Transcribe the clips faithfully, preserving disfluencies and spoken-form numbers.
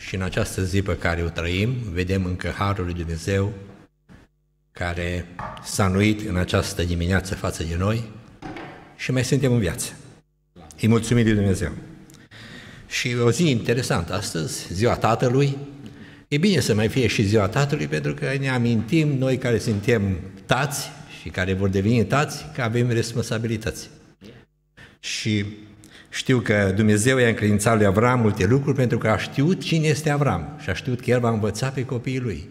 și în această zi pe care o trăim, vedem încă Harul lui Dumnezeu care s-a înnoit în această dimineață față de noi și mai suntem în viață. Îi mulțumim lui Dumnezeu. Și o zi interesantă astăzi, ziua Tatălui. E bine să mai fie și ziua Tatălui, pentru că ne amintim, noi care suntem tați și care vor deveni tați, că avem responsabilități. Și știu că Dumnezeu i-a încredințat lui Avram multe lucruri, pentru că a știut cine este Avram și a știut că el va învăța pe copiii lui.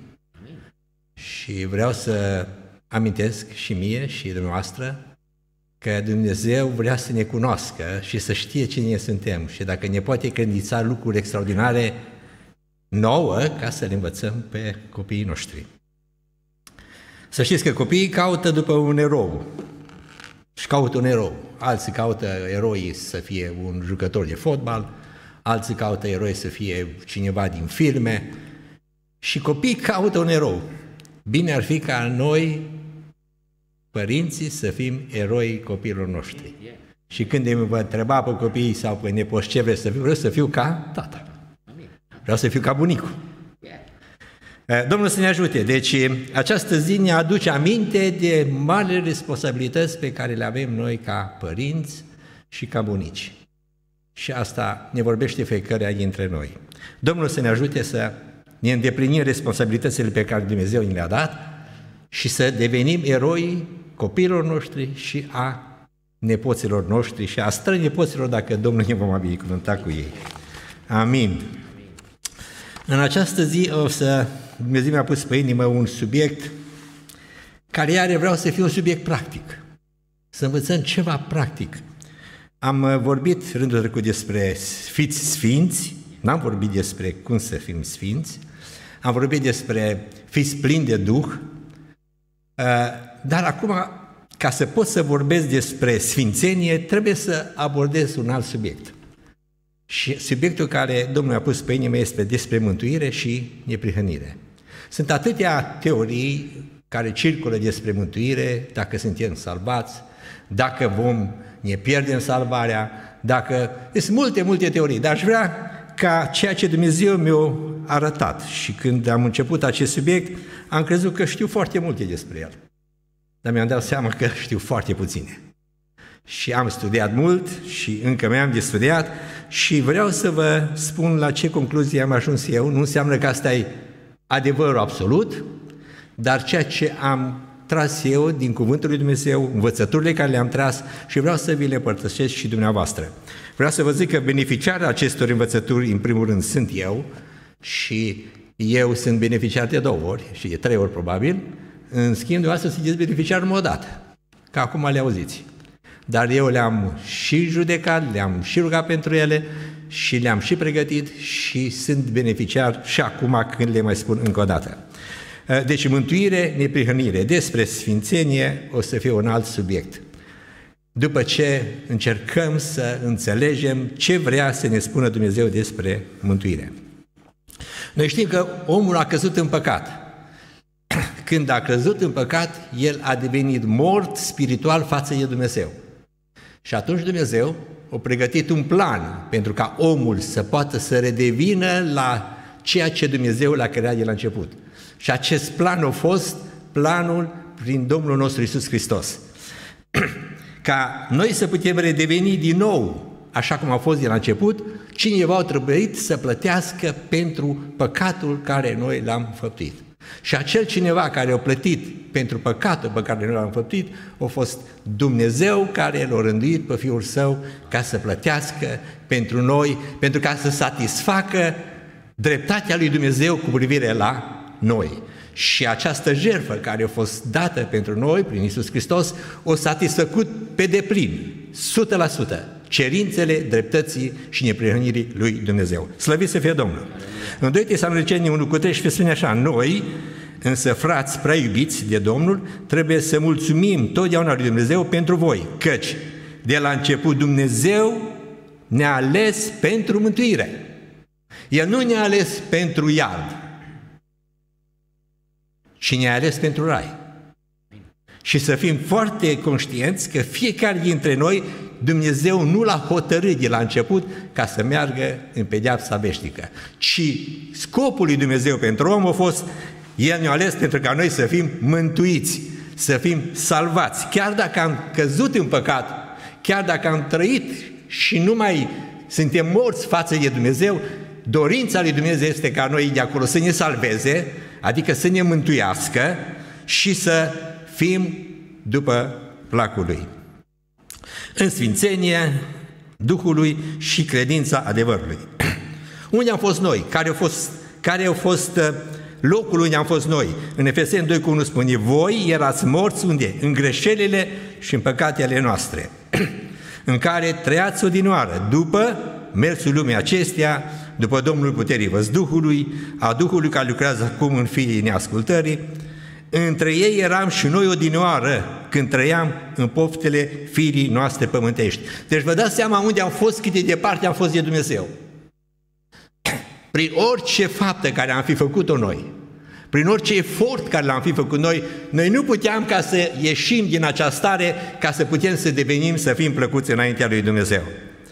Și vreau să amintesc și mie și dumneavoastră că Dumnezeu vrea să ne cunoască și să știe cine suntem și dacă ne poate încredința lucruri extraordinare nouă, ca să le învățăm pe copiii noștri. Să știți că copiii caută după un erou și caută un erou. Alții caută eroi să fie un jucător de fotbal, alții caută eroi să fie cineva din filme și copiii caută un erou. Bine ar fi ca noi, părinții, să fim eroi copiilor noștri. Și când îmi vă întreba pe copiii sau pe nepoți ce vreți să fiu, vreau să fiu ca tata. Vreau să fiu ca bunicul. Domnul să ne ajute. Deci această zi ne aduce aminte de marile responsabilități pe care le avem noi ca părinți și ca bunici. Și asta ne vorbește fiecare dintre noi. Domnul să ne ajute să ne îndeplinim responsabilitățile pe care Dumnezeu ni le-a dat și să devenim eroi copiilor noștri și a nepoților noștri și a strănepoților, dacă Domnul ne va binecuvânta cu ei. Amin. În această zi o să, Dumnezeu mi-a pus pe inimă un subiect care are, vreau să fie un subiect practic. Să învățăm ceva practic. Am vorbit rândul trecut despre fiți sfinți, n-am vorbit despre cum să fim sfinți, am vorbit despre fiți plini de Duh, dar acum, ca să pot să vorbesc despre sfințenie, trebuie să abordez un alt subiect. Și subiectul care Domnul a pus pe inimă este despre mântuire și neprihănire. Sunt atâtea teorii care circulă despre mântuire, dacă suntem salvați, dacă vom ne pierdem salvarea, dacă... Sunt multe, multe teorii, dar aș vrea ca ceea ce Dumnezeu mi-a arătat și când am început acest subiect, am crezut că știu foarte multe despre el. Dar mi-am dat seama că știu foarte puține. Și am studiat mult și încă mai am de studiat și vreau să vă spun la ce concluzie am ajuns eu. Nu înseamnă că asta e adevărul absolut, dar ceea ce am tras eu din Cuvântul lui Dumnezeu, învățăturile care le-am tras și vreau să vi le împărtășesc și dumneavoastră. Vreau să vă zic că beneficiarul acestor învățături, în primul rând, sunt eu și eu sunt beneficiar de două ori și de trei ori probabil, în schimb, dumneavoastră sunteți beneficiar numai o dată, că acum le auziți. Dar eu le-am și judecat, le-am și rugat pentru ele și le-am și pregătit și sunt beneficiar și acum când le mai spun încă o dată. Deci mântuire, neprihănire, despre sfințenie o să fie un alt subiect. După ce încercăm să înțelegem ce vrea să ne spună Dumnezeu despre mântuire. Noi știm că omul a căzut în păcat. Când a căzut în păcat, el a devenit mort spiritual față de Dumnezeu. Și atunci Dumnezeu a pregătit un plan pentru ca omul să poată să redevină la ceea ce Dumnezeu l-a creat de la început. Și acest plan a fost planul prin Domnul nostru Iisus Hristos. Ca noi să putem redeveni din nou, așa cum a fost de la început, cineva a trebuit să plătească pentru păcatul care noi l-am făptuit. Și acel cineva care a plătit pentru păcatul pe care noi l-am făptuit a fost Dumnezeu care l-a rânduit pe Fiul Său ca să plătească pentru noi, pentru ca să satisfacă dreptatea lui Dumnezeu cu privire la noi. Și această jertfă care a fost dată pentru noi prin Iisus Hristos a satisfăcut pe deplin, o sută la sută, cerințele dreptății și neprihănirii lui Dumnezeu. Slăvit să fie Domnul! În doi Tesaloniceni unu cu treisprezece spune așa: noi, însă frați prea iubiți de Domnul, trebuie să mulțumim totdeauna lui Dumnezeu pentru voi, căci de la început Dumnezeu ne-a ales pentru mântuire. El nu ne-a ales pentru iad, ci ne-a ales pentru rai. Și să fim foarte conștienți că fiecare dintre noi Dumnezeu nu l-a hotărât de la început ca să meargă în pedeapsa veșnică, ci scopul lui Dumnezeu pentru om a fost, El ne-a ales pentru ca noi să fim mântuiți, să fim salvați. Chiar dacă am căzut în păcat, chiar dacă am trăit și nu mai suntem morți față de Dumnezeu, dorința lui Dumnezeu este ca noi de acolo să ne salveze, adică să ne mântuiască și să fim după placul Lui. În sfințenie Duhului și credința adevărului. Unde am fost noi? Care a fost, care a fost locul unde am fost noi? În Efeseni doi cu unu spune, voi erați morți unde? În greșelile și în păcatele noastre, în care trăiați odinioară, după mersul lumii acesteia, după Domnul puterii văzduhului, a Duhului care lucrează acum în fiii neascultării. Între ei eram și noi odinioară când trăiam în poftele firii noastre pământești. Deci vă dați seama unde am fost, cât de departe am fost de Dumnezeu. Prin orice faptă care am fi făcut-o noi, prin orice efort care l-am fi făcut noi, noi nu puteam ca să ieșim din această stare, ca să putem să devenim, să fim plăcuți înaintea lui Dumnezeu.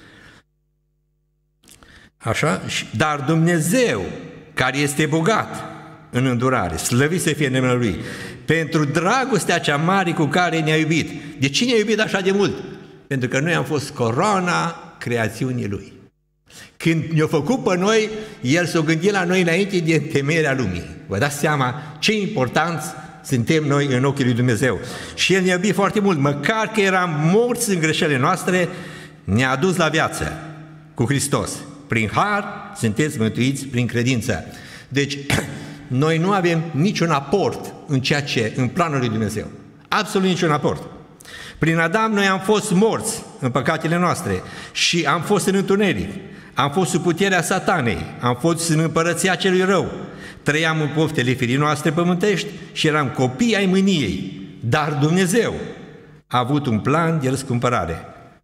Așa? Dar Dumnezeu, care este bogat în îndurare, slăvit să fie numele Lui, pentru dragostea cea mare cu care ne-a iubit. De ce ne-a iubit așa de mult? Pentru că noi am fost coroana creațiunii Lui. Când ne-a făcut pe noi, El s-a gândit la noi înainte de întemeierea lumii. Vă dați seama ce importanți suntem noi în ochii lui Dumnezeu. Și El ne-a iubit foarte mult, măcar că eram morți în greșelile noastre, ne-a adus la viață cu Hristos. Prin har sunteți mântuiți prin credință. Deci, noi nu avem niciun aport în ceea ce, în planul lui Dumnezeu. Absolut niciun aport. Prin Adam noi am fost morți în păcatele noastre și am fost în întuneric. Am fost sub puterea satanei, am fost în împărăția celui rău. Trăiam în poftele firii noastre pământești și eram copii ai mâniei. Dar Dumnezeu a avut un plan de răscumpărare.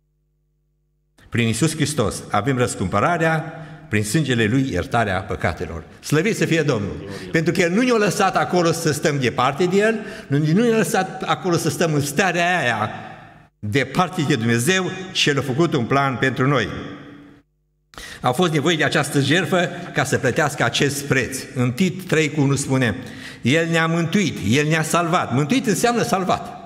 Prin Iisus Hristos avem răscumpărarea, prin sângele Lui iertarea păcatelor. Slăvit să fie Domnul! Gloria. Pentru că El nu ne-a lăsat acolo să stăm departe de El, nu ne-a lăsat acolo să stăm în starea aia departe de Dumnezeu, ci El a făcut un plan pentru noi. A fost nevoie de această jertfă ca să plătească acest preț. În Tit trei cu unu spune, El ne-a mântuit, El ne-a salvat. Mântuit înseamnă salvat.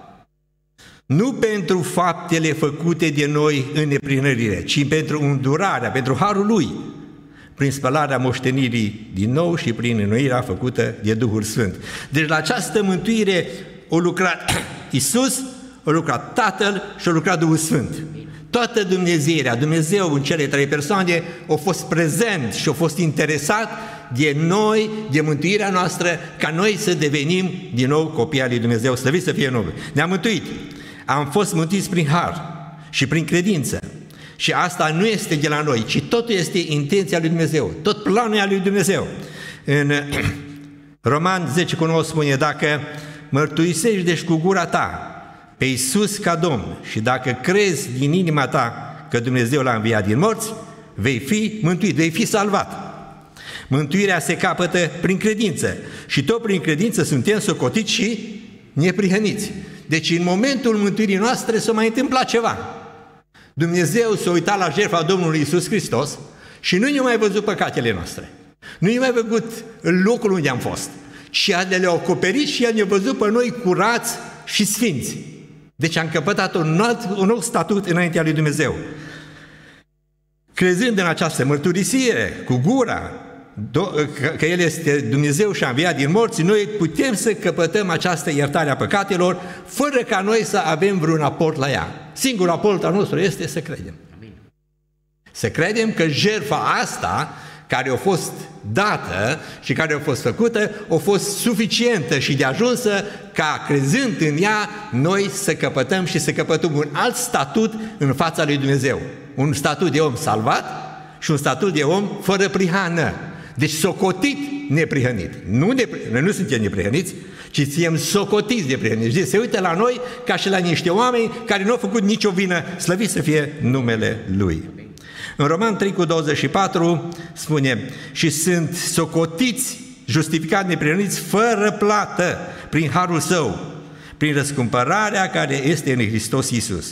Nu pentru faptele făcute de noi în neplinărire, ci pentru îndurarea, pentru harul Lui, prin spălarea moștenirii din nou și prin înnoirea făcută de Duhul Sfânt. Deci la această mântuire a lucrat Iisus, a lucrat Tatăl și a lucrat Duhul Sfânt. Toată Dumnezeirea, Dumnezeu în cele trei persoane a fost prezent și a fost interesat de noi, de mântuirea noastră, ca noi să devenim din nou copii al lui Dumnezeu, slăvit să fie numele. Ne-am mântuit. Am fost mântuiți prin har și prin credință. Și asta nu este de la noi, ci totul este intenția lui Dumnezeu, tot planul al lui Dumnezeu. În Roman zece cu nouă spune, dacă mărturisești deci cu gura ta pe Iisus ca Domn și dacă crezi din inima ta că Dumnezeu l-a înviat din morți, vei fi mântuit, vei fi salvat. Mântuirea se capătă prin credință și tot prin credință suntem socotiți și neprihăniți. Deci în momentul mântuirii noastre s-a mai întâmplat ceva. Dumnezeu s-a uitat la jertfa Domnului Iisus Hristos și nu ne-a mai văzut păcatele noastre. Nu ne-a mai văzut în locul unde am fost. Și le-a acoperit și El ne-a văzut pe noi curați și sfinți. Deci am căpătat un, alt, un nou statut înaintea lui Dumnezeu. Crezând în această mărturisire cu gura, că El este Dumnezeu și a înviat din morți, noi putem să căpătăm această iertare a păcatelor fără ca noi să avem vreun aport la ea. Singurul aport al nostru este să credem. Amin. Să credem că jertfa asta care a fost dată și care a fost făcută a fost suficientă și de ajunsă ca crezând în ea noi să căpătăm și să căpătăm un alt statut în fața lui Dumnezeu. Un statut de om salvat și un statut de om fără prihană. Deci socotit neprihănit. Nu nepri... Noi nu suntem neprihăniți, ci suntem socotiți neprihăniți. Deci se uită la noi ca și la niște oameni care nu au făcut nicio vină, slăvit să fie numele Lui. În Roman trei cu douăzeci și patru spune, și sunt socotiți, justificați neprihăniți, fără plată, prin harul Său, prin răscumpărarea care este în Hristos Iisus.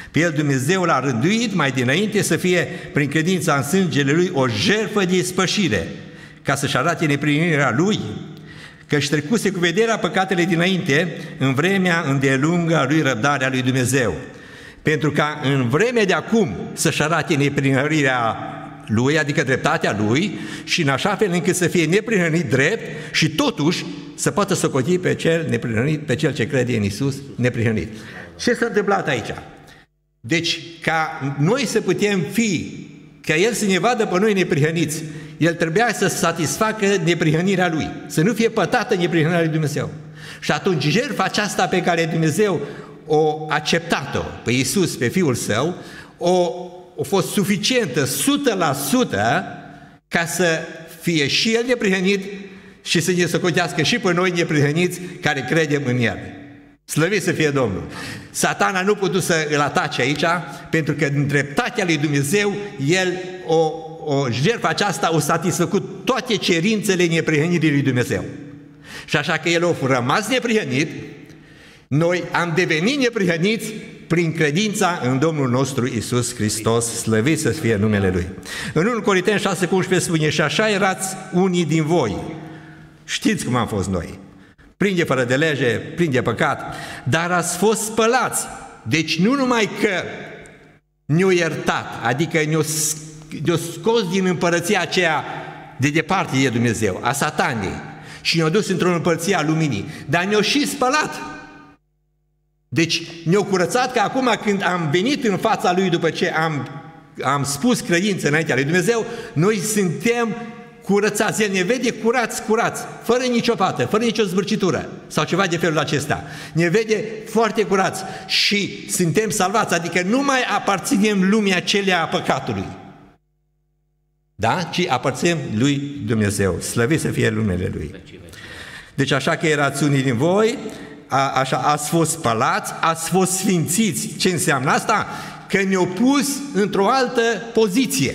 Pe el Dumnezeu l-a rânduit mai dinainte să fie, prin credința în sângele lui, o jertfă de ispășire, ca să-și arate neprihănirea lui, că-și trecuse cu vederea păcatele dinainte, în vremea îndelungă a lui răbdarea lui Dumnezeu, pentru ca în vremea de acum să-și arate neprihănirea lui, adică dreptatea lui, și în așa fel încât să fie neprihănit drept și totuși să poată socoti pe cel neprihănit, pe cel ce crede în Iisus neprihănit. Ce s-a întâmplat aici? Deci, ca noi să putem fi, ca El să ne vadă pe noi neprihăniți, El trebuia să satisfacă neprihănirea Lui, să nu fie pătată neprihănirea Lui Dumnezeu. Și atunci jertfa aceasta pe care Dumnezeu o acceptat-o pe Iisus, pe Fiul Său, o, a fost suficientă, o sută la sută, ca să fie și El neprihănit și să ne socotească și pe noi neprihăniți care credem în El. Slăvit să fie Domnul! Satana nu putut să îl atace aici, pentru că în dreptatea lui Dumnezeu, El, o, o jertfă aceasta, o satisfăcut toate cerințele neprihănirii lui Dumnezeu. Și așa că El a rămas neprihănit, noi am devenit neprihăniți prin credința în Domnul nostru Iisus Hristos, slăvit să fie numele Lui. În întâi Corinteni șase cu unsprezece spune, și așa erați unii din voi. Știți cum am fost noi. Plini de fără de lege, plini de păcat, dar ați fost spălați. Deci nu numai că ne-o iertat, adică ne-o, ne-o scos din împărăția aceea de departe de Dumnezeu, a Satanei, și ne-o dus într-o împărăție a luminii, dar ne-o și spălat. Deci ne-o curățat, că acum când am venit în fața Lui după ce am, am spus credință înaintea lui Dumnezeu, noi suntem curățați. El ne vede curați, curați, fără nicio pată, fără nicio zvârcitură sau ceva de felul acesta. Ne vede foarte curați și suntem salvați, adică nu mai aparținem lumii acelea a păcatului. Da? Ci aparținem lui Dumnezeu. Slăvit să fie numele Lui. Deci așa că erați unii din voi, a, așa, ați fost spălați, ați fost sfințiți. Ce înseamnă asta? Că ne-au pus într-o altă poziție.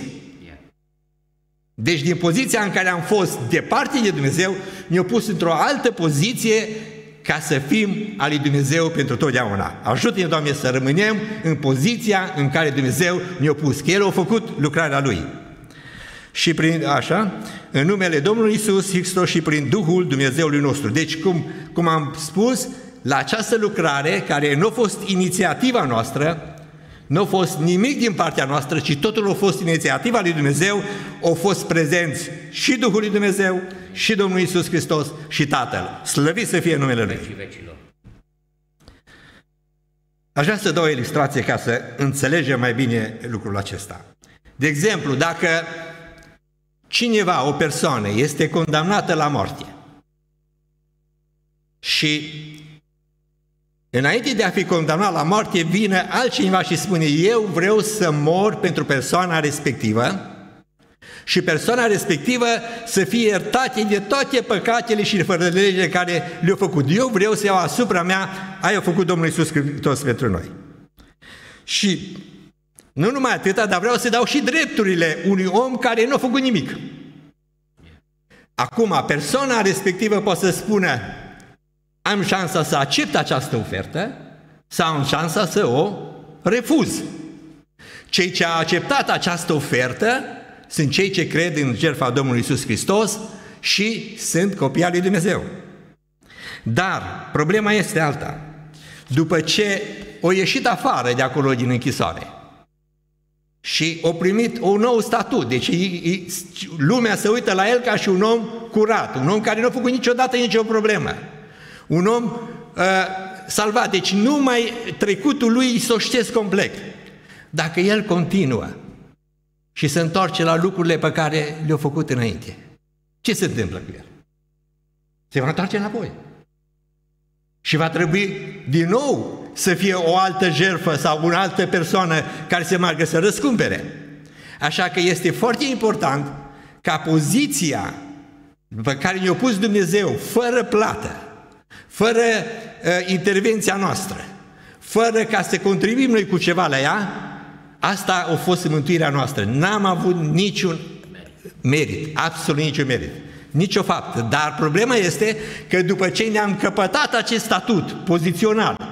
Deci din poziția în care am fost departe de Dumnezeu, ne-au pus într-o altă poziție ca să fim al lui Dumnezeu pentru totdeauna. Ajută-ne, Doamne, să rămânem în poziția în care Dumnezeu ne-a pus, că El a făcut lucrarea Lui. Și prin așa, în numele Domnului Iisus Hristos și prin Duhul Dumnezeului nostru. Deci, cum, cum am spus, la această lucrare, care nu a fost inițiativa noastră, nu a fost nimic din partea noastră, ci totul a fost inițiativa lui Dumnezeu, au fost prezenți și Duhul lui Dumnezeu, și Domnul Iisus Hristos, și Tatăl. Slăvit să fie numele Lui. Aș vrea să dau o ilustrație ca să înțelegem mai bine lucrul acesta. De exemplu, dacă cineva, o persoană, este condamnată la moarte și înainte de a fi condamnat la moarte, vine altcineva și spune, eu vreau să mor pentru persoana respectivă și persoana respectivă să fie iertată de toate păcatele și fără de lege care le-au făcut. Eu vreau să iau asupra mea, aia a făcut Domnul Iisus Hristos pentru noi. Și nu numai atâta, dar vreau să dau și drepturile unui om care nu a făcut nimic. Acum, persoana respectivă poate să spună, am șansa să accept această ofertă sau am șansa să o refuz. Cei ce au acceptat această ofertă sunt cei ce cred în jertfa Domnului Iisus Hristos și sunt copii al lui Dumnezeu. Dar problema este alta. După ce o ieșit afară de acolo din închisoare și o primit un nou statut, deci lumea se uită la el ca și un om curat, un om care nu a făcut niciodată nicio problemă. Un om uh, salvat, deci numai trecutul lui s-o știți complet. Dacă el continuă și se întoarce la lucrurile pe care le-a făcut înainte, ce se întâmplă cu el? Se va întoarce înapoi. Și va trebui din nou să fie o altă jertfă sau o altă persoană care se meargă să răscumpere. Așa că este foarte important ca poziția pe care ne-a pus Dumnezeu, fără plată, fără uh, intervenția noastră, fără ca să contribuim noi cu ceva la ea, asta a fost mântuirea noastră. N-am avut niciun merit, absolut niciun merit, nicio faptă. Dar problema este că după ce ne-am căpătat acest statut pozițional,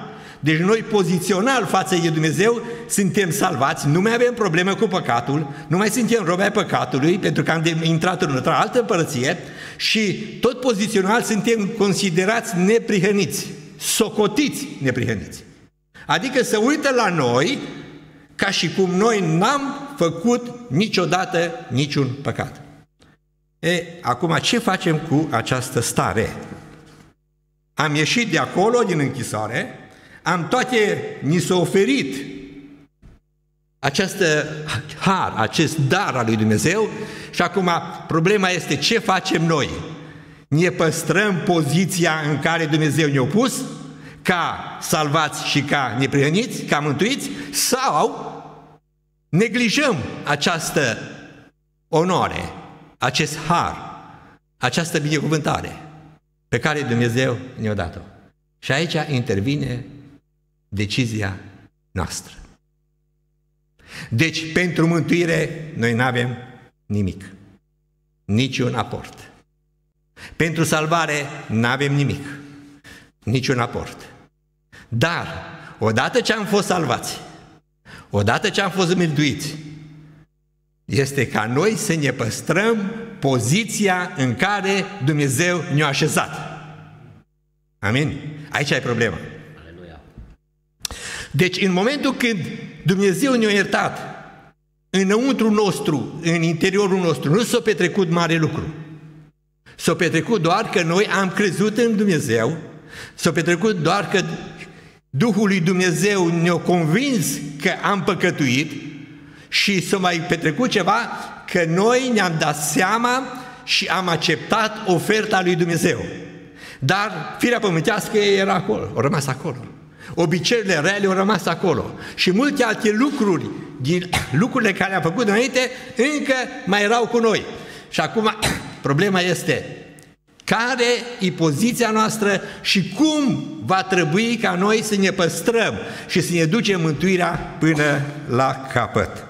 Deci noi pozițional față de Dumnezeu suntem salvați, nu mai avem probleme cu păcatul, nu mai suntem robi ai păcatului, pentru că am intrat într-o altă împărăție și tot pozițional suntem considerați neprihăniți, socotiți neprihăniți. Adică să uită la noi ca și cum noi n-am făcut niciodată niciun păcat. E, acum ce facem cu această stare? Am ieșit de acolo, din închisoare, am toate, ni s-a oferit această har, acest dar al lui Dumnezeu și acum problema este ce facem noi? Ne păstrăm poziția în care Dumnezeu ne-a pus ca salvați și ca neprihăniți, ca mântuiți, sau neglijăm această onoare, acest har, această binecuvântare pe care Dumnezeu ne-a dat-o. Și aici intervine decizia noastră. Deci, pentru mântuire, noi nu avem nimic, niciun aport. Pentru salvare, nu avem nimic, niciun aport. Dar, odată ce am fost salvați, odată ce am fost mântuiți, este ca noi să ne păstrăm poziția în care Dumnezeu ne-a așezat. Amin? Aici e problema. Aleluia. Deci, în momentul când Dumnezeu ne-a iertat, înăuntru nostru, în interiorul nostru, nu s-a petrecut mare lucru. S-a petrecut doar că noi am crezut în Dumnezeu, s-a petrecut doar că Duhul lui Dumnezeu ne-a convins că am păcătuit și s-a mai petrecut ceva că noi ne-am dat seama și am acceptat oferta lui Dumnezeu. Dar firea pământească era acolo, au rămas acolo. Obiceiurile rele au rămas acolo. Și multe alte lucruri, din lucrurile care le-am făcut înainte, încă mai erau cu noi. Și acum problema este care e poziția noastră și cum va trebui ca noi să ne păstrăm și să ne ducem mântuirea până la capăt.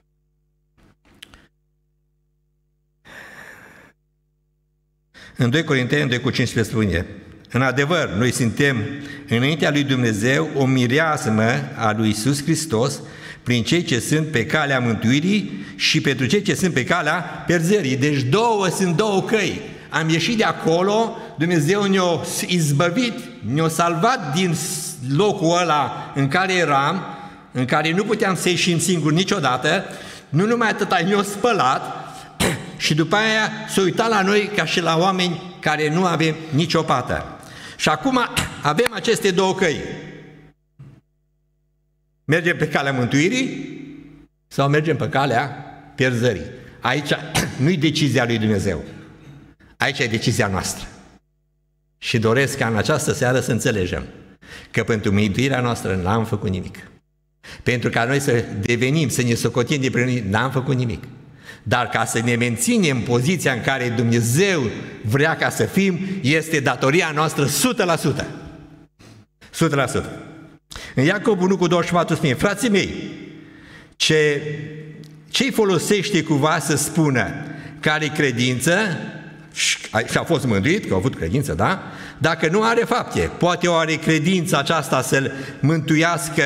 În doi Corinteni doi cu cincisprezece spune: în adevăr, noi suntem înaintea lui Dumnezeu o mireasmă a lui Iisus Hristos prin cei ce sunt pe calea mântuirii și pentru cei ce sunt pe calea pierzării. Deci două sunt două căi. Am ieșit de acolo, Dumnezeu ne-a izbăvit, ne-a salvat din locul ăla în care eram, în care nu puteam să ieșim singuri niciodată, nu numai atâta, ne-a spălat și după aia s-a uitat la noi ca și la oameni care nu avem nicio pată. Și acum avem aceste două căi. Mergem pe calea mântuirii sau mergem pe calea pierzării. Aici nu-i decizia lui Dumnezeu. Aici e decizia noastră. Și doresc ca în această seară să înțelegem că pentru mântuirea noastră n-am făcut nimic. Pentru ca noi să devenim, să ne socotim de prin n-am făcut nimic. Dar ca să ne menținem poziția în care Dumnezeu vrea ca să fim, este datoria noastră o sută la sută. o sută la sută. În Iacov unu cu douăzeci și patru spune: frații mei, ce, ce-i folosește cumva să spună care credință și a fost mântuit, că a avut credință, da? Dacă nu are fapte, poate o are credința aceasta să-l mântuiască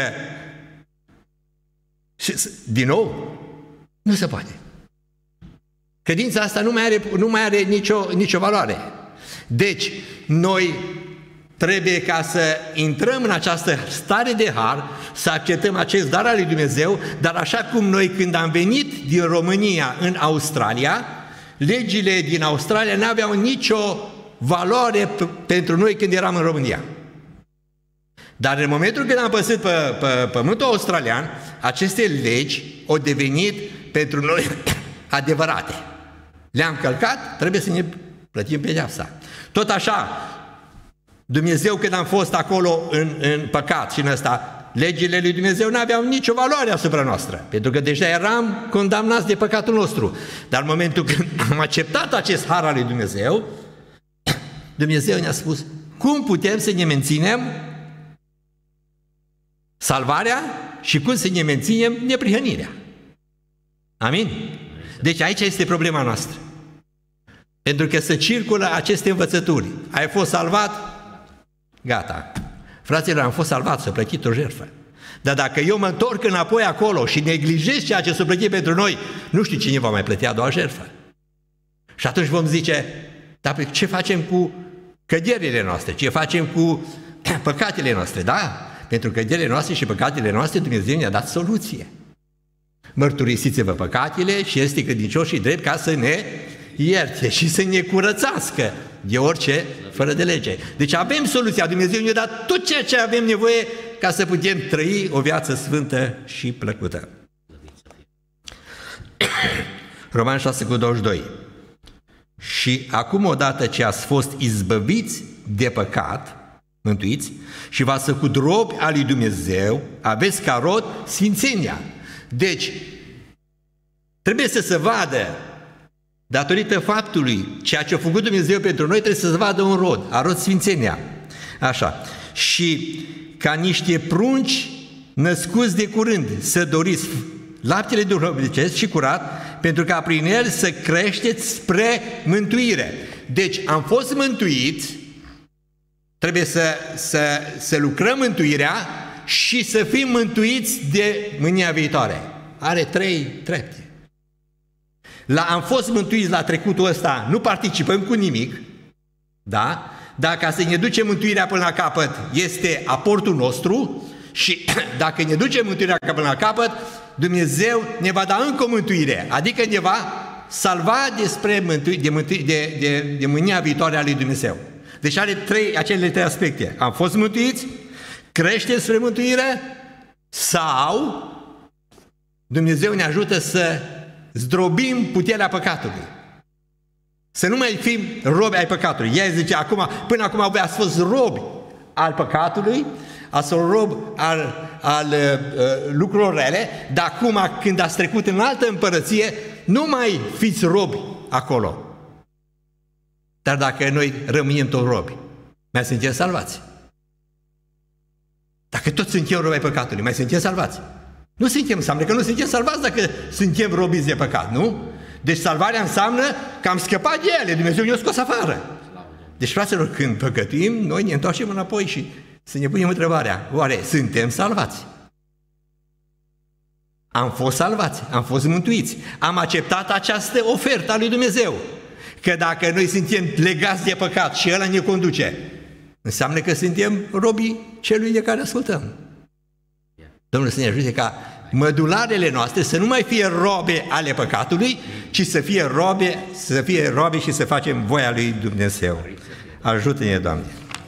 și, din nou? Nu se poate. Credința asta nu mai are, nu mai are nicio, nicio valoare. Deci, noi trebuie ca să intrăm în această stare de har, să acceptăm acest dar al lui Dumnezeu, dar așa cum noi când am venit din România în Australia, legile din Australia nu aveau nicio valoare pentru noi când eram în România. Dar în momentul când am păsit pe, pe pământul australian, aceste legi au devenit pentru noi adevărate. Le-am călcat, trebuie să ne plătim pedeapsa. Tot așa, Dumnezeu când am fost acolo în, în păcat și în ăsta, legile lui Dumnezeu nu aveau nicio valoare asupra noastră, pentru că deja eram condamnați de păcatul nostru. Dar în momentul când am acceptat acest har al lui Dumnezeu, Dumnezeu ne-a spus cum putem să ne menținem salvarea și cum să ne menținem neprihănirea. Amin? Deci aici este problema noastră. Pentru că se circulă aceste învățături. Ai fost salvat? Gata. Fraților, am fost salvați, s-a plătit o jertfă. Dar dacă eu mă întorc înapoi acolo și neglijez ceea ce s-a plătit pentru noi, nu știu cine va mai plăti a doua jertfă. Și atunci vom zice, dar ce facem cu căderile noastre? Ce facem cu păcatele noastre? Da? Pentru căderile noastre și păcatele noastre Dumnezeu ne-a dat soluție. Mărturisiți-vă păcatele și este credincios și drept ca să ne ierte și să ne curățească de orice fără de lege. Deci avem soluția. Dumnezeu ne-a dat tot ceea ce avem nevoie ca să putem trăi o viață sfântă și plăcută. Roman șase cu douăzeci și doi. Și acum odată ce ați fost izbăviți de păcat, mântuiți, și v-ați făcut robi al lui Dumnezeu, aveți ca rod sfințenia. Deci, trebuie să se vadă, datorită faptului, ceea ce a făcut Dumnezeu pentru noi, trebuie să se vadă un rod, a rod sfințenia. Așa. Și ca niște prunci născuți de curând, să doriți laptele duhovnicesc și curat, pentru ca prin el să creșteți spre mântuire. Deci, am fost mântuiți, trebuie să, să, să lucrăm mântuirea și să fim mântuiți de mânia viitoare. Are trei trepte. La am fost mântuiți la trecutul ăsta, nu participăm cu nimic, da? Dar ca să ne ducem mântuirea până la capăt, este aportul nostru și dacă ne ducem mântuirea până la capăt, Dumnezeu ne va da încă o mântuire, adică ne va salva despre mântui, de, mântui, de, de, de mânia viitoare a lui Dumnezeu. Deci are trei, acele trei aspecte. Am fost mântuiți, creștem spre mântuire sau Dumnezeu ne ajută să zdrobim puterea păcatului. Să nu mai fim robi ai păcatului. Ea zice, acum, până acum voi ați fost robi al păcatului, ați fost robi al, al uh, lucrurilor rele, dar acum când ați trecut în altă împărăție, nu mai fiți robi acolo. Dar dacă noi rămânem tot robi, mai suntem salvați. Dacă toți suntem robi ai păcatului, mai suntem salvați. Nu suntem, înseamnă că nu suntem salvați dacă suntem robiți de păcat, nu? Deci salvarea înseamnă că am scăpat de ele, Dumnezeu ne-a scos afară. Deci, fraților, când păcătuim, noi ne întoarcem înapoi și să ne punem întrebarea, oare suntem salvați? Am fost salvați, am fost mântuiți, am acceptat această ofertă a lui Dumnezeu. Că dacă noi suntem legați de păcat și ăla ne conduce, înseamnă că suntem robii celui de care ascultăm. Domnul să ne ajute ca mădularele noastre să nu mai fie robe ale păcatului, ci să fie robe, să fie robe și să facem voia lui Dumnezeu. Ajută-ne, Doamne!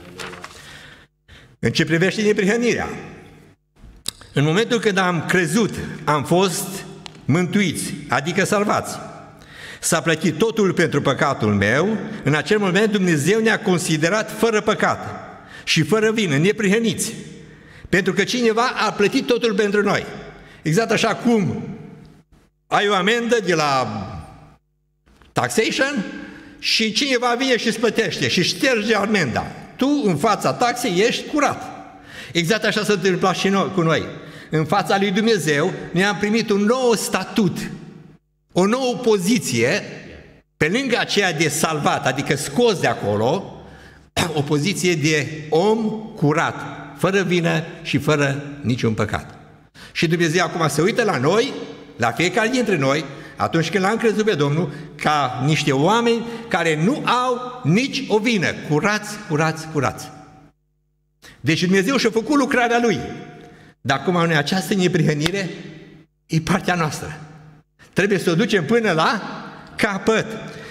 În ce privește neprihănirea, în momentul când am crezut, am fost mântuiți, adică salvați. S-a plătit totul pentru păcatul meu, în acel moment Dumnezeu ne-a considerat fără păcat și fără vină, neprihăniți. Pentru că cineva a plătit totul pentru noi. Exact așa cum ai o amendă de la taxation și cineva vine și îți plătește și șterge amenda. Tu, în fața taxei, ești curat. Exact așa s-a întâmplat și noi, cu noi. În fața lui Dumnezeu ne-am primit un nou statut, o nouă poziție, pe lângă aceea de salvat, adică scos de acolo, o poziție de om curat, fără vină și fără niciun păcat. Și Dumnezeu acum se uită la noi, la fiecare dintre noi, atunci când l-am crezut pe Domnul, ca niște oameni care nu au nici o vină, curați, curați, curați. Deci Dumnezeu și-a făcut lucrarea Lui. Dar acum noi această neprihănire e partea noastră. Trebuie să o ducem până la capăt.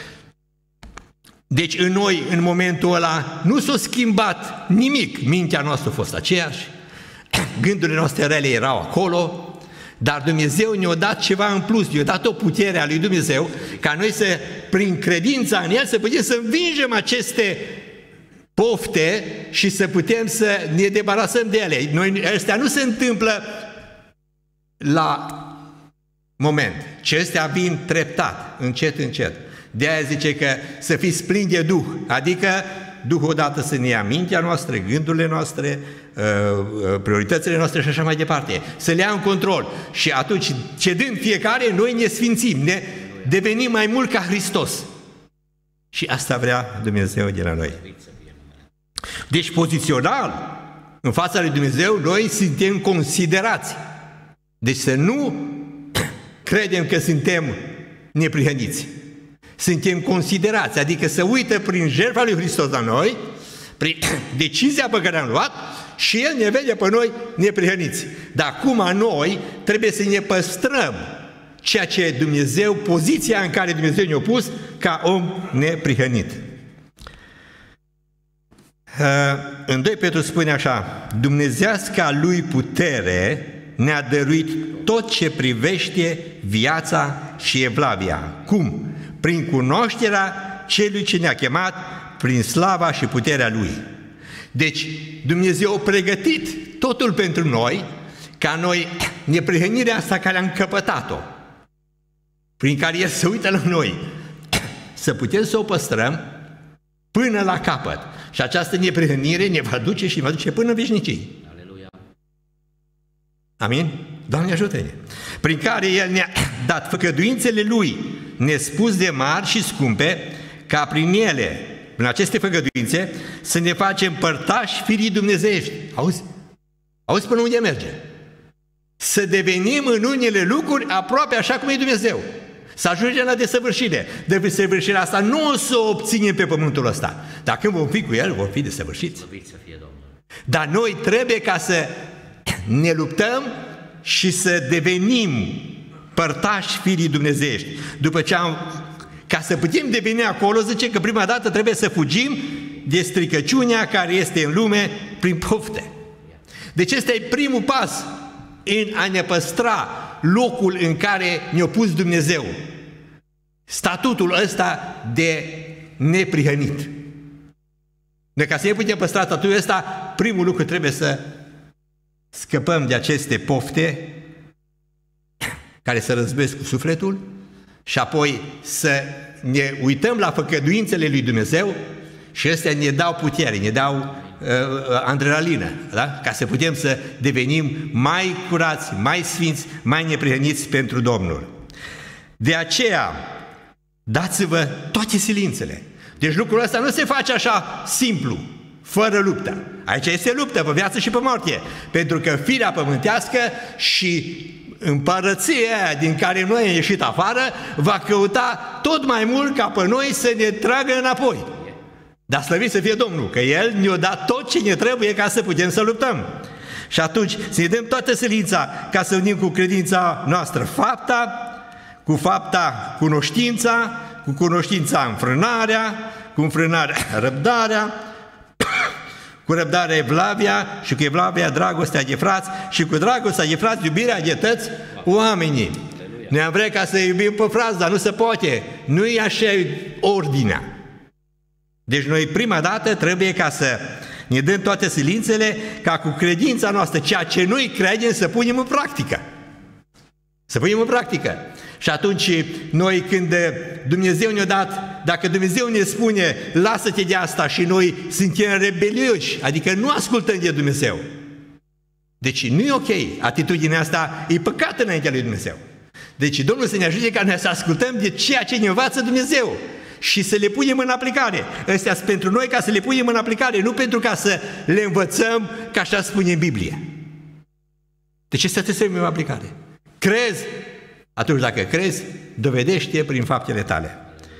Deci în noi, în momentul ăla, nu s-a schimbat nimic. Mintea noastră a fost aceeași, gândurile noastre rele erau acolo, dar Dumnezeu ne-a dat ceva în plus, ne-a dat o putere a lui Dumnezeu, ca noi să, prin credința în El, să putem să învingem aceste pofte și să putem să ne debarasăm de ele. Noi, astea nu se întâmplă la moment, ci astea vin treptat, încet, încet. De-aia zice că să fiți plini de Duh, adică Duhul odată să ne ia mintea noastră, gândurile noastre, prioritățile noastre și așa mai departe, să le ia în control. Și atunci, cedând fiecare, noi ne sfințim, ne devenim mai mult ca Hristos. Și asta vrea Dumnezeu de la noi. Deci, pozițional, În fața lui Dumnezeu noi suntem considerați. Deci să nu credem că suntem neprihăniți. Suntem considerați, adică să uită prin jertfa lui Hristos la noi, prin decizia pe care am luat, și El ne vede pe noi neprihăniți. Dar acum noi trebuie să ne păstrăm ceea ce Dumnezeu, poziția în care Dumnezeu ne-a pus ca om neprihănit. În doi Petru spune așa: Dumnezeasca Lui putere ne-a dăruit tot ce privește viața și evlavia. Cum? Prin cunoașterea Celui ce ne-a chemat, prin slava și puterea Lui. Deci Dumnezeu a pregătit totul pentru noi, ca noi, neprihănirea asta care am căpătat-o, prin care El se uită la noi, să putem să o păstrăm până la capăt. Și această neprihănire ne va duce și ne va duce până în veșnicii. Aleluia. Amin? Doamne ajută-ne! Prin care El ne-a dat făgăduințele Lui nespus de mari și scumpe, ca prin ele, în aceste făgăduințe, să ne facem părtași firii dumnezeiești. Auzi? Auzi până unde merge? Să devenim în unele lucruri aproape așa cum e Dumnezeu. Să ajungem la desăvârșire. De desăvârșirea asta nu o să o obținem pe pământul ăsta. Dar când vom fi cu El, vom fi desăvârșiți. Dar noi trebuie ca să ne luptăm și să devenim părtași firii dumnezeiești. După ce am, ca să putem deveni acolo, zice că prima dată trebuie să fugim de stricăciunea care este în lume prin pofte. Deci ăsta e primul pas în a ne păstra locul în care ne-a pus Dumnezeu. Statutul ăsta de neprihănit. Noi, ca să ne putem păstra statutul ăsta, primul lucru trebuie să scăpăm de aceste pofte care se războiesc cu sufletul și apoi să ne uităm la făgăduințele lui Dumnezeu și astea ne dau putere, ne dau uh, adrenalină, da? Ca să putem să devenim mai curați, mai sfinți, mai neprihăniți pentru Domnul. De aceea, dați-vă toate silințele. Deci lucrul ăsta nu se face așa simplu, fără luptă. Aici este luptă pe viață și pe moarte, pentru că firea pământească și împărăția aia din care noi am ieșit afară va căuta tot mai mult ca pe noi să ne tragă înapoi. Dar slăvit să fie Domnul, că El ne-a dat tot ce ne trebuie ca să putem să luptăm. Și atunci să ne dăm toată silința ca să unim cu credința noastră fapta, cu fapta cunoștința, cu cunoștința înfrânarea, cu înfrânarea răbdarea, cu răbdarea evlavia și cu evlavia dragostea de frați și cu dragostea de frați iubirea de toți oamenii. Noi am vrea ca să iubim pe frați, dar nu se poate. Nu e așa ordinea. Deci noi prima dată trebuie ca să ne dăm toate silințele ca cu credința noastră, ceea ce noi credem, să punem în practică. Să punem în practică. Și atunci noi când Dumnezeu ne-a dat, dacă Dumnezeu ne spune lasă-te de asta și noi suntem rebelioși, adică nu ascultăm de Dumnezeu. Deci nu e ok, atitudinea asta e păcat înaintea lui Dumnezeu. Deci Domnul să ne ajute ca noi să ascultăm de ceea ce ne învață Dumnezeu și să le punem în aplicare. Astea sunt pentru noi ca să le punem în aplicare, nu pentru ca să le învățăm ca așa spune în Biblie. Deci astea trebuie să le punem în aplicare. Crezi? Atunci dacă crezi, dovedește prin faptele tale.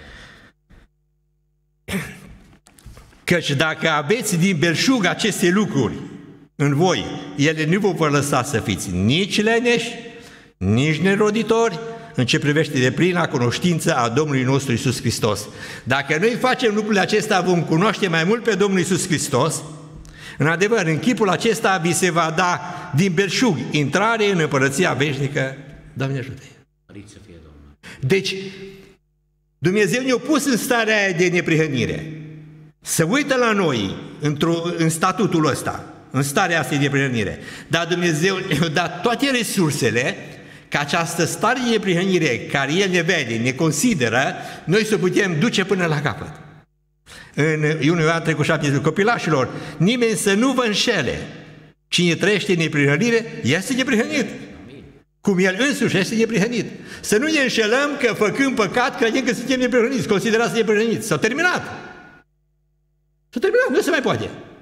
Căci dacă aveți din belșug aceste lucruri în voi, ele nu vă vor lăsa să fiți nici leneși, nici neroditori, în ce privește de plina cunoștință a Domnului nostru Iisus Hristos. Dacă noi facem lucrurile acestea, vom cunoaște mai mult pe Domnul Iisus Hristos. În adevăr, în chipul acesta vi se va da din belșug intrare în împărăția veșnică. Doamne ajută! Deci, Dumnezeu ne-a pus în starea aia de neprihănire. Să uită la noi în statutul ăsta, în starea asta de neprihănire. Dar Dumnezeu ne-a dat toate resursele ca această stare de neprihănire care El ne vede, ne consideră, noi să putem duce până la capăt. În Ioan an trecut șapte copilașilor, nimeni să nu vă înșele. Cine trăiește în neprihănire, este neprihănit. Cum El însuși este neprihănit. Să nu ne înșelăm că făcând păcat, credem că suntem neprihăniți, considerați neprihăniți. S-au terminat. S-au terminat, nu se mai poate.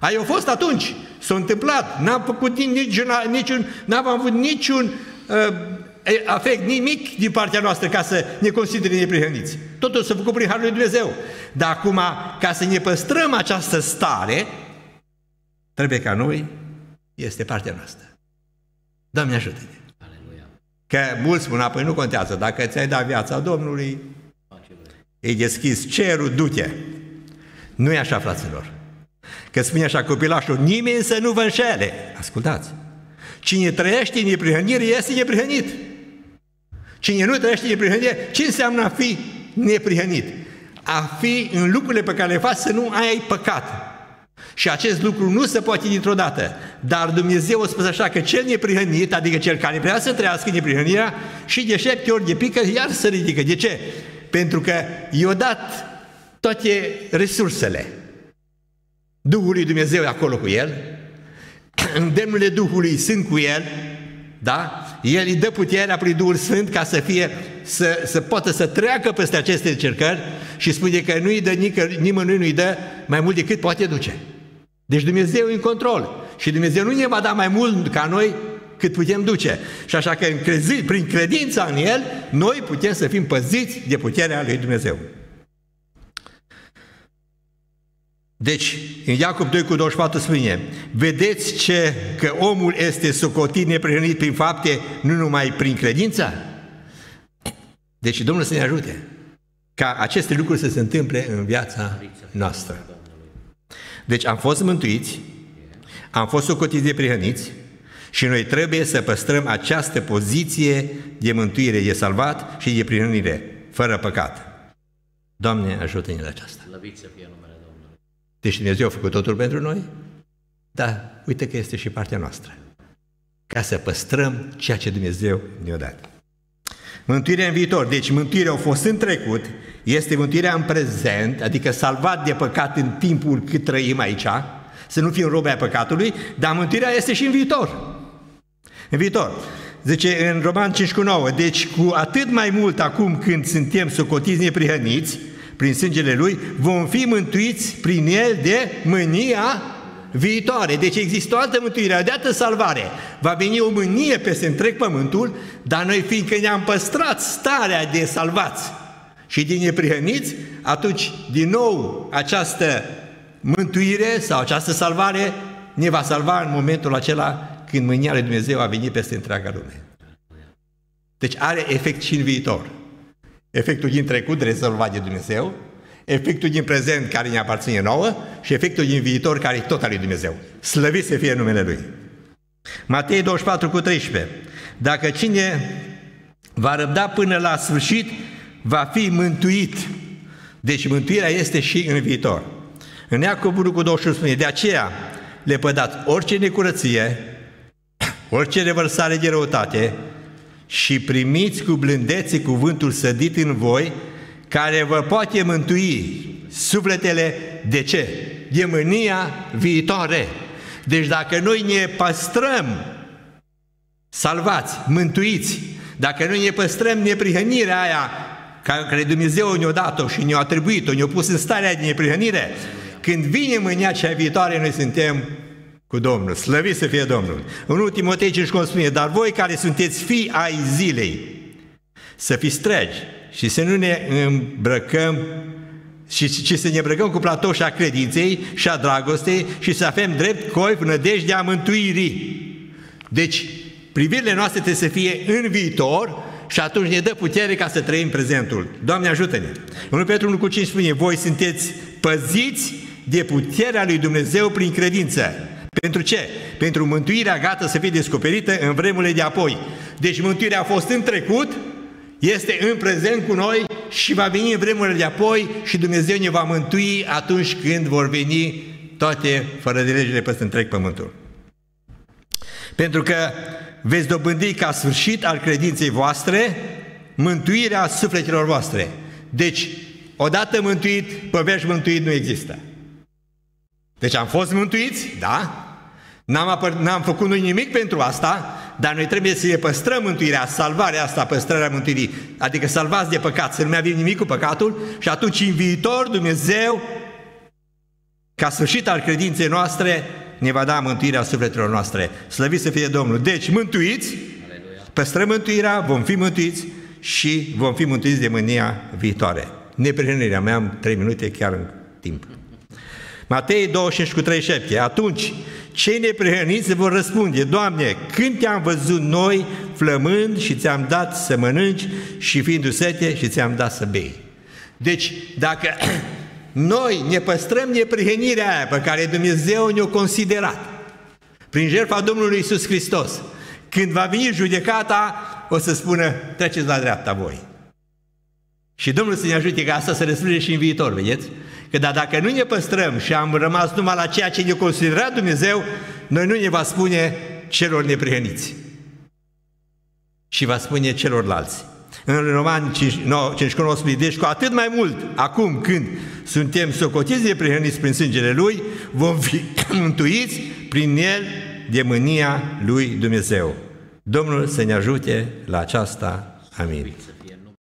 Aia a fost atunci, s-a întâmplat, n-am făcut niciun, niciun n-am avut niciun uh, afect, nimic din partea noastră ca să ne considere neprihăniți. Totul s-a făcut prin Harul lui Dumnezeu. Dar acum, ca să ne păstrăm această stare, trebuie ca noi, este partea noastră. Doamne ajută-ne! Că mulți spun, apoi nu contează, dacă ți-ai dat viața Domnului, e deschis cerul, du-te. Nu e așa, fraților. Că spune așa copilașul, nimeni să nu vă înșele. Ascultați, cine trăiește în neprihănire este neprihănit. Cine nu trăiește în neprihănire, ce înseamnă a fi neprihănit? A fi în lucrurile pe care le faci să nu ai păcat. Și acest lucru nu se poate dintr-o dată. Dar Dumnezeu a spus așa că cel neprihănit, adică cel care vrea să trăiască neprihănirea, și de șapte ori de pică, iar se ridică. De ce? Pentru că i-a dat toate resursele. Duhul lui Dumnezeu e acolo cu el, îndemnurile Duhului sunt cu el, da? El îi dă puterea prin Duhul Sfânt ca să fie, să, să poată să treacă peste aceste încercări și spune că nu-i dă nicăr, nimănui nu-i dă mai mult decât poate duce. Deci Dumnezeu e în control și Dumnezeu nu ne va da mai mult ca noi cât putem duce. Și așa că prin credința în El, noi putem să fim păziți de puterea lui Dumnezeu. Deci, în Iacob doi cu douăzeci și patru spune, vedeți ce, că omul este socotit neprihănit prin fapte, nu numai prin credință? Deci Domnul să ne ajute ca aceste lucruri să se întâmple în viața noastră. Deci am fost mântuiți, am fost socotiți neprihăniți și noi trebuie să păstrăm această poziție de mântuire, de salvat și de prihănire, fără păcat. Doamne, ajută-ne la aceasta. Deci Dumnezeu a făcut totul pentru noi, dar uite că este și partea noastră, ca să păstrăm ceea ce Dumnezeu ne-a dat. Mântuirea în viitor, deci mântuirea a fost în trecut, este mântuirea în prezent, adică salvat de păcat în timpul cât trăim aici, să nu fim robi ai păcatului, dar mântuirea este și în viitor. În viitor. Zice în Roman cinci cu nouă, deci cu atât mai mult acum când suntem socotiți neprihăniți, prin sângele Lui, vom fi mântuiți prin El de mânia viitoare. Deci există o altă mântuire, o dată salvare. Va veni o mânie peste întreg pământul, dar noi fiindcă ne-am păstrat starea de salvați și de neprihăniți, atunci din nou această mântuire sau această salvare ne va salva în momentul acela când mânia lui Dumnezeu a venit peste întreaga lume. Deci are efect și în viitor. Efectul din trecut rezolvat de Dumnezeu, efectul din prezent care ne aparține nouă și efectul din viitor care e tot al lui Dumnezeu. Slăvit să fie numele Lui. Matei douăzeci și patru cu treisprezece. Dacă cine va răbda până la sfârșit, va fi mântuit. Deci mântuirea este și în viitor. În Iacob unu cu douăzeci și unu spune, de aceea le pădați orice necurăție, orice revărsare de răutate, și primiți cu blândețe cuvântul sădit în voi, care vă poate mântui sufletele, de ce? De mânia viitoare. Deci dacă noi ne păstrăm salvați, mântuiți, dacă noi ne păstrăm neprihănirea aia care Dumnezeu ne-a dat-o și ne-a atribuit-o, ne-a pus în starea de neprihănire, când vine mânia cea viitoare, noi suntem cu Domnul. Slăvit să fie Domnul. În ultimul Timotei cinci spune, dar voi care sunteți fii ai zilei, să fiți tregi și să nu ne îmbrăcăm și, și să ne îmbrăcăm cu platoșa credinței și a dragostei și să avem drept coif nădejdea mântuirii. Deci, privirile noastre trebuie să fie în viitor și atunci ne dă putere ca să trăim prezentul. Doamne ajută-ne! unu Petru unu cu cinci spune, voi sunteți păziți de puterea lui Dumnezeu prin credință. Pentru ce? Pentru mântuirea gata să fie descoperită în vremurile de apoi. Deci mântuirea a fost în trecut, este în prezent cu noi și va veni în vremurile de apoi și Dumnezeu ne va mântui atunci când vor veni toate fără de legile peste întreg pământul. Pentru că veți dobândi ca sfârșit al credinței voastre mântuirea sufletelor voastre. Deci, odată mântuit, păvești mântuit nu există. Deci am fost mântuiți, da? N-am făcut noi nimic pentru asta, dar noi trebuie să ne păstrăm mântuirea, salvarea asta, păstrarea mântuirii, adică salvați de păcat, să nu mai avem nimic cu păcatul și atunci în viitor Dumnezeu, ca sfârșit al credinței noastre, ne va da mântuirea sufletelor noastre. Slăvit să fie Domnul! Deci, mântuiți, păstrăm mântuirea, vom fi mântuiți și vom fi mântuiți de mânia viitoare. Neprihănirea mea, am trei minute chiar în timp. Matei douăzeci și cinci cu treizeci și șapte. Atunci, cei neprihăniți vor răspunde: Doamne, când te-am văzut noi flămând și ți-am dat să mănânci și fiindu sete și ți-am dat să bei. Deci, dacă noi ne păstrăm neprihănirea aia pe care Dumnezeu ne-a considerat prin jertfa Domnului Iisus Hristos, când va veni judecata, o să spună: treceți la dreapta voi. Și Domnul să ne ajute ca asta să răsfrânge și în viitor, vedeți? Că da, dacă nu ne păstrăm și am rămas numai la ceea ce ne considera Dumnezeu, noi nu ne va spune celor neprihăniți, și va spune celorlalți. În Romani cinci cu nouăsprezece, deci cu atât mai mult, acum când suntem socotiți neprihăniți prin sângele Lui, vom fi mântuiți prin El de mânia Lui Dumnezeu. Domnul să ne ajute la aceasta. Amin.